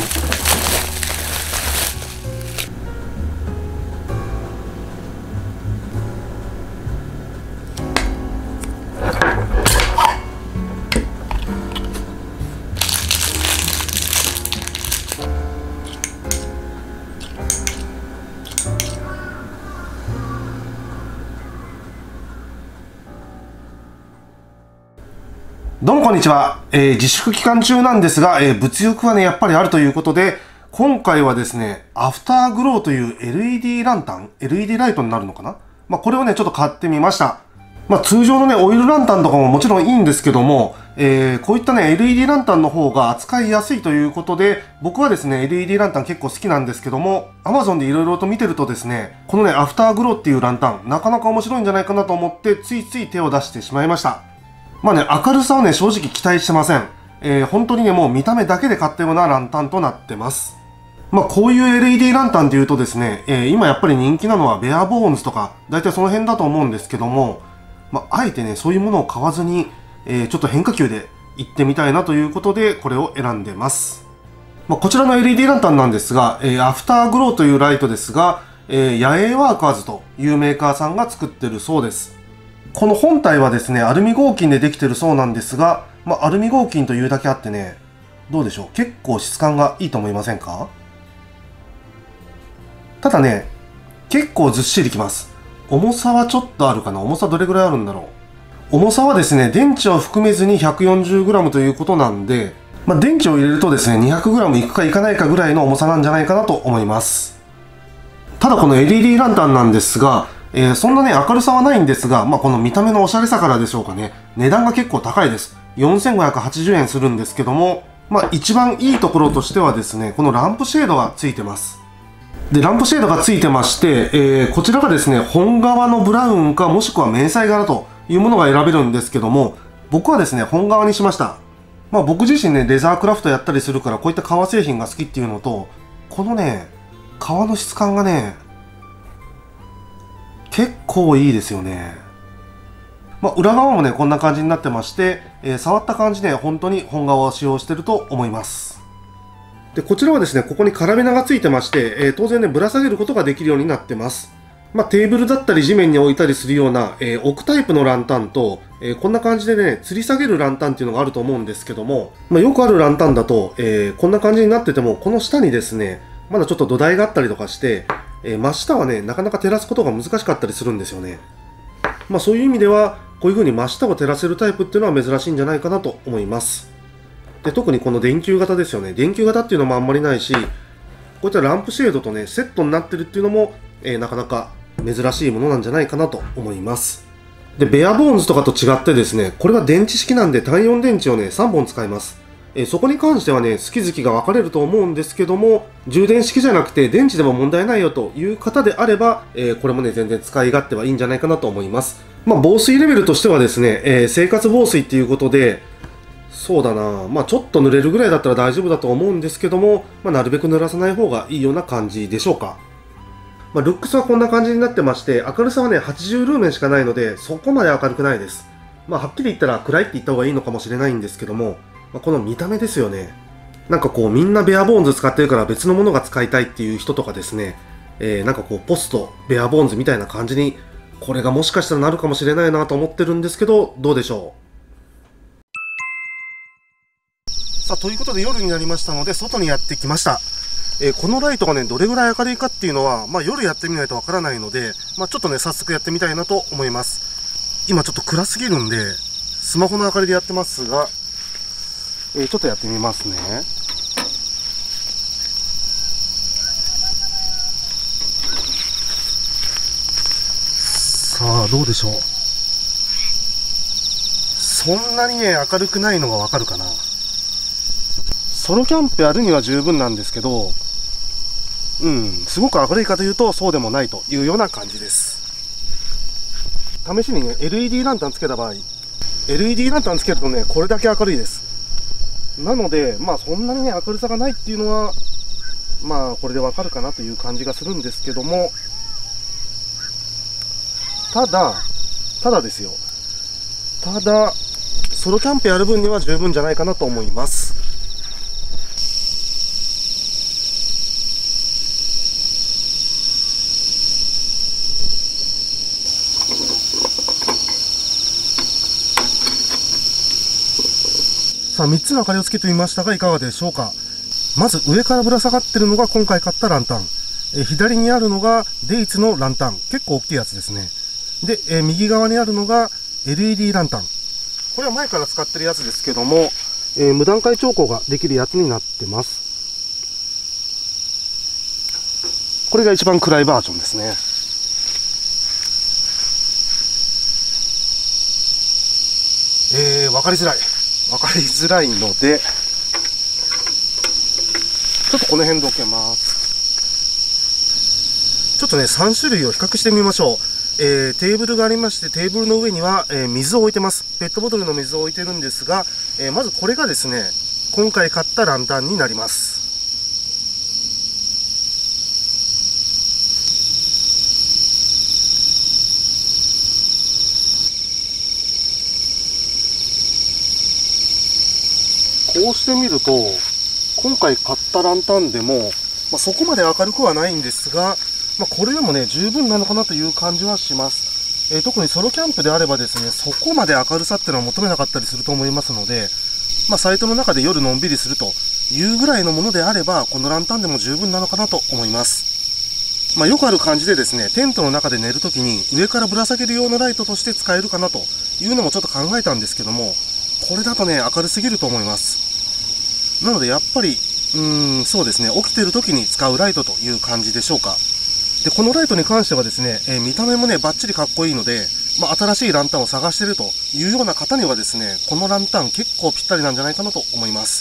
どうもこんにちは。自粛期間中なんですが、物欲はね、やっぱりあるということで、今回はですね、アフターグローという LED ランタン、LED ライトになるのかな？これをね、ちょっと買ってみました。通常のね、オイルランタンとかももちろんいいんですけども、こういったね、LED ランタンの方が扱いやすいということで、僕はですね、LED ランタン結構好きなんですけども、Amazon でいろいろと見てるとですね、このね、アフターグローっていうランタン、なかなか面白いんじゃないかなと思って、ついつい手を出してしまいました。明るさはね、正直期待してません。本当にね、もう見た目だけで買ったようなランタンとなってます。こういう LED ランタンで言うとですね、今やっぱり人気なのはベアボーンズとか、だいたいその辺だと思うんですけども、あえてね、そういうものを買わずに、ちょっと変化球で行ってみたいなということで、これを選んでます。こちらの LED ランタンなんですが、アフターグローというライトですが、野営ワーカーズというメーカーさんが作ってるそうです。この本体はですね、アルミ合金でできてるそうなんですが、アルミ合金というだけあってね、どうでしょう、結構質感がいいと思いませんか？ただね、結構ずっしりきます。重さはちょっとあるかな。重さどれぐらいあるんだろう。重さはですね、電池を含めずに 140g ということなんで、電池を入れるとですね、200g いくかいかないかぐらいの重さなんじゃないかなと思います。ただこの LED ランタンなんですが、そんなね、明るさはないんですが、この見た目のおしゃれさからでしょうかね、値段が結構高いです。4580円するんですけども、一番いいところとしてはですね、このランプシェードがついてます。で、ランプシェードがついてまして、こちらがですね、本革のブラウンかもしくは迷彩柄というものが選べるんですけども、僕はですね、本革にしました。僕自身ね、レザークラフトやったりするから、こういった革製品が好きっていうのと、このね、革の質感がね、結構いいですよね。裏側もね、こんな感じになってまして、触った感じで本当に本革を使用してると思います。で、こちらはですね、ここにカラビナがついてまして、当然ね、ぶら下げることができるようになってます。テーブルだったり地面に置いたりするような、置くタイプのランタンと、こんな感じでね、吊り下げるランタンっていうのがあると思うんですけども、よくあるランタンだと、こんな感じになってても、この下にですね、まだちょっと土台があったりとかして、真下はね、なかなか照らすことが難しかったりするんですよね。そういう意味では、こういう風に真下を照らせるタイプっていうのは珍しいんじゃないかなと思います。で、特にこの電球型ですよね。電球型っていうのもあんまりないし、こういったランプシェードとね、セットになってるっていうのも、なかなか珍しいものなんじゃないかなと思います。で、ベアボーンズとかと違ってですね、これは電池式なんで単4電池をね、3本使います。そこに関してはね、好き好きが分かれると思うんですけども、充電式じゃなくて電池でも問題ないよという方であれば、これもね、全然使い勝手はいいんじゃないかなと思います。防水レベルとしてはですね、生活防水っていうことで、そうだな、ちょっと濡れるぐらいだったら大丈夫だと思うんですけども、なるべく濡らさない方がいいような感じでしょうか。ルックスはこんな感じになってまして、明るさはね、80ルーメンしかないので、そこまで明るくないです。はっきり言ったら暗いって言った方がいいのかもしれないんですけども、この見た目ですよね。なんかこうみんなベアボーンズ使ってるから別のものが使いたいっていう人とかですね、なんかこうポストベアボーンズみたいな感じにこれがもしかしたらなるかもしれないなと思ってるんですけど、どうでしょう。さあ、ということで夜になりましたので外にやってきました。このライトがね、どれぐらい明るいかっていうのは、夜やってみないとわからないので、ちょっとね、早速やってみたいなと思います。今ちょっと暗すぎるんで、スマホの明かりでやってますが、ちょっとやってみますね。さあ、どうでしょう。そんなにね、明るくないのがわかるかな。ソロキャンプやるには十分なんですけど、すごく明るいかというと、そうでもないというような感じです。試しにね、LED ランタンつけた場合、LED ランタンつけるとね、これだけ明るいです。なので、そんなにね、明るさがないっていうのは、これでわかるかなという感じがするんですけども、ただですよ。ソロキャンプやる分には十分じゃないかなと思います。 さあ3つの明かりをつけてみましたがいかがでしょうか。まず上からぶら下がってるのが今回買ったランタン。左にあるのがデイツのランタン。結構大きいやつですね。で、右側にあるのが LED ランタン。これは前から使ってるやつですけども、無段階調光ができるやつになってます。これが一番暗いバージョンですね。分かりづらい。分かりづらいので、ちょっとこの辺で置けます。ちょっとね、3種類を比較してみましょう。テーブルがありまして、テーブルの上には、水を置いてます。ペットボトルの水を置いてるんですが、まずこれがですね、今回買ったランタンになります。こうしてみると、今回買ったランタンでも、そこまで明るくはないんですが、これでもね、十分なのかなという感じはします。特にソロキャンプであればですね、そこまで明るさっていうのは求めなかったりすると思いますので、サイトの中で夜のんびりするというぐらいのものであれば、このランタンでも十分なのかなと思います。よくある感じでですね、テントの中で寝るときに上からぶら下げる用のライトとして使えるかなというのもちょっと考えたんですけども、これだとね、明るすぎると思います。なのでやっぱり、そうですね、起きてる時に使うライトという感じでしょうか。で、このライトに関してはですね、見た目もね、バッチリかっこいいので、新しいランタンを探しているというような方にはですね、このランタン結構ぴったりなんじゃないかなと思います。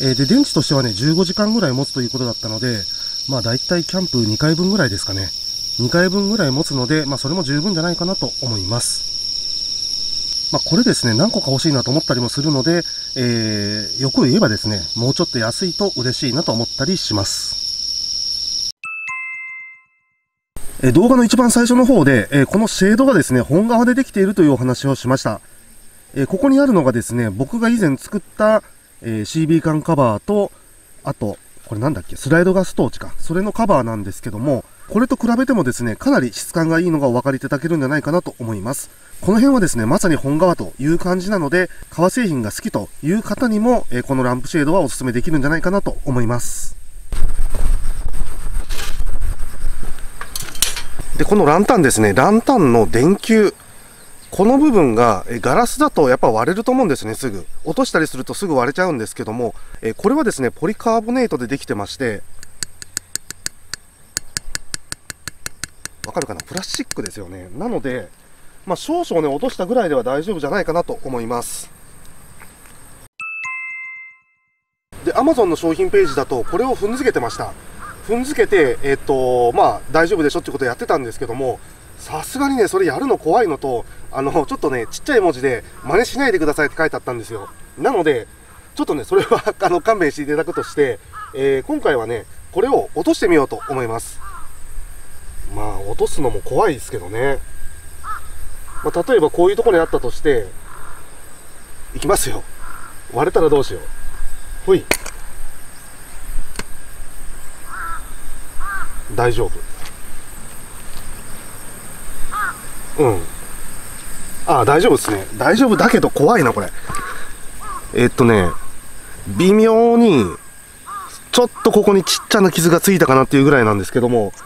で、電池としてはね、15時間ぐらい持つということだったので、だいたいキャンプ2回分ぐらいですかね。2回分ぐらい持つので、それも十分じゃないかなと思います。これですね、何個か欲しいなと思ったりもするので、欲を言えばですね、もうちょっと安いと嬉しいなと思ったりします。動画の一番最初の方で、このシェードがですね、本革でできているというお話をしました。ここにあるのがですね、僕が以前作った、CB 缶カバーと、あと、これなんだっけ、スライドガストーチか。それのカバーなんですけども、これと比べてもですね、かなり質感がいいのがお分かりいただけるんじゃないかなと思います。この辺はですね、まさに本革という感じなので、革製品が好きという方にも、このランプシェードはお勧めできるんじゃないかなと思います。で、このランタンですね、ランタンの電球。この部分がガラスだとやっぱ割れると思うんですね、すぐ。落としたりするとすぐ割れちゃうんですけども、これはですね、ポリカーボネートでできてまして、わかるかな？プラスチックですよね。なので、少々ね、落としたぐらいでは大丈夫じゃないかなと思います。で、Amazon の商品ページだと、これを踏んづけてました。踏んづけて、大丈夫でしょってことをやってたんですけども、さすがにね、それやるの怖いのと、ちょっとね、ちっちゃい文字で、真似しないでくださいって書いてあったんですよ。なので、ちょっとね、それは勘弁していただくとして、今回はね、これを落としてみようと思います。落とすのも怖いですけどね。例えばこういうところにあったとして、いきますよ。割れたらどうしよう。ほい。大丈夫。大丈夫ですね。大丈夫だけど怖いな、これ。微妙に、ちょっとここにちっちゃな傷がついたかなっていうぐらいなんですけども、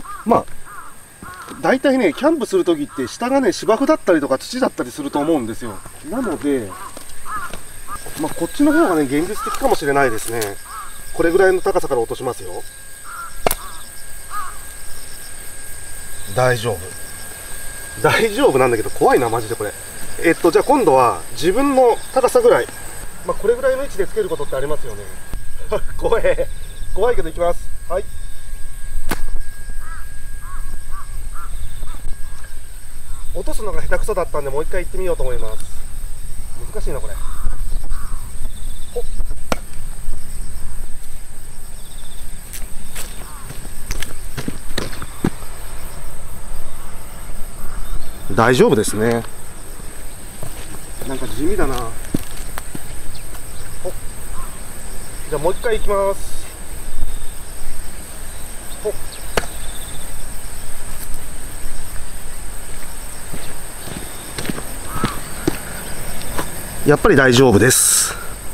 大体ね、キャンプするときって下がね、芝生だったりとか土だったりすると思うんですよ。なので、こっちの方がね、現実的かもしれないですね。これぐらいの高さから落としますよ。大丈夫。大丈夫なんだけど怖いな、マジでこれ。じゃあ今度は自分の高さぐらい。これぐらいの位置でつけることってありますよね。怖いけどいきます。はい。落とすのが下手くそだったんで、もう一回行ってみようと思います。難しいな、これ。ほっ。大丈夫ですね。なんか地味だな。ほっ。じゃあもう一回行きます。ほっ。 やっぱり大丈夫です。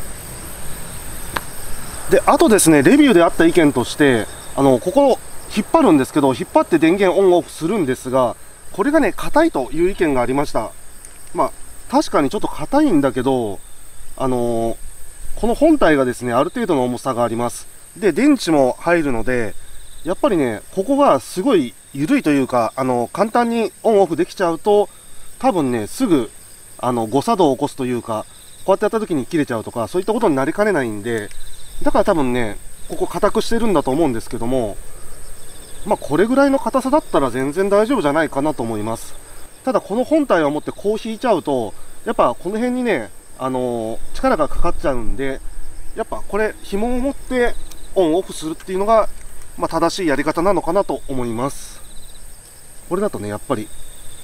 で、あとですね、レビューであった意見として、ここ引っ張るんですけど、引っ張って電源オンオフするんですが、これがね、硬いという意見がありました。まあ、確かにちょっと硬いんだけど、この本体がですね、ある程度の重さがあります。で、電池も入るので、やっぱりね、ここがすごい緩いというか、簡単にオンオフできちゃうと、多分ね、すぐ、誤作動を起こすというか、こうやってやった時に切れちゃうとか、そういったことになりかねないんで、だから多分ね、ここ硬くしてるんだと思うんですけども、まあ、これぐらいの硬さだったら全然大丈夫じゃないかなと思います。ただ、この本体を持ってこう引いちゃうと、やっぱこの辺にね、力がかかっちゃうんで、やっぱこれ、紐を持ってオンオフするっていうのが、まあ、正しいやり方なのかなと思います。これだとね、やっぱり、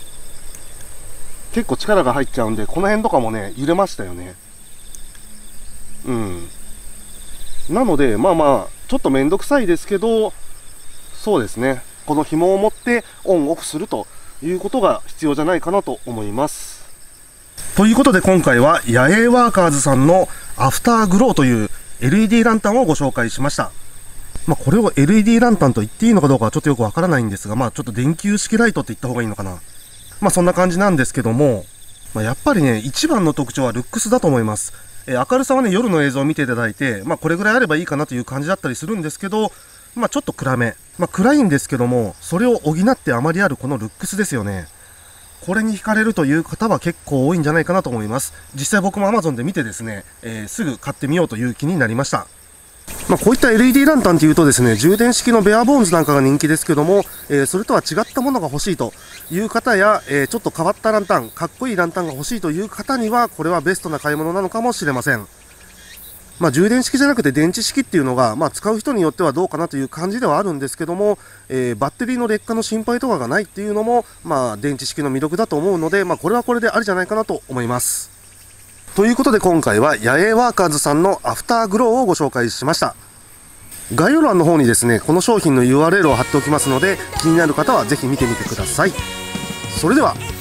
結構力が入っちゃうんで、この辺とかもね、揺れましたよね。うん。なので、まあまあ、ちょっとめんどくさいですけど、そうですね。この紐を持ってオンオフするということが必要じゃないかなと思います。ということで今回は野営ワーカーズさんのアフターグローという LED ランタンをご紹介しました。まあこれを LED ランタンと言っていいのかどうかはちょっとよくわからないんですが、まあちょっと電球式ライトって言った方がいいのかな。まあそんな感じなんですけども、まあ、やっぱりね、一番の特徴はルックスだと思います。明るさはね、夜の映像を見ていただいて、まあこれぐらいあればいいかなという感じだったりするんですけど、まあちょっと暗め。まあ暗いんですけども、それを補ってあまりあるこのルックスですよね。これに惹かれるという方は結構多いんじゃないかなと思います。実際僕も Amazon で見てですね、すぐ買ってみようという気になりました。まあこういった LED ランタンというとですね、充電式のベアボーンズなんかが人気ですけども、それとは違ったものが欲しいという方や、ちょっと変わったランタン、かっこいいランタンが欲しいという方には、これはベストな買い物なのかもしれません。まあ、充電式じゃなくて電池式っていうのが、まあ、使う人によってはどうかなという感じではあるんですけども、バッテリーの劣化の心配とかがないっていうのも、まあ、電池式の魅力だと思うので、まあ、これはこれでありじゃないかなと思います。ということで今回は野営ワーカーズさんのアフターグローをご紹介しました。概要欄の方にですね、この商品の URL を貼っておきますので、気になる方はぜひ見てみてください。それでは。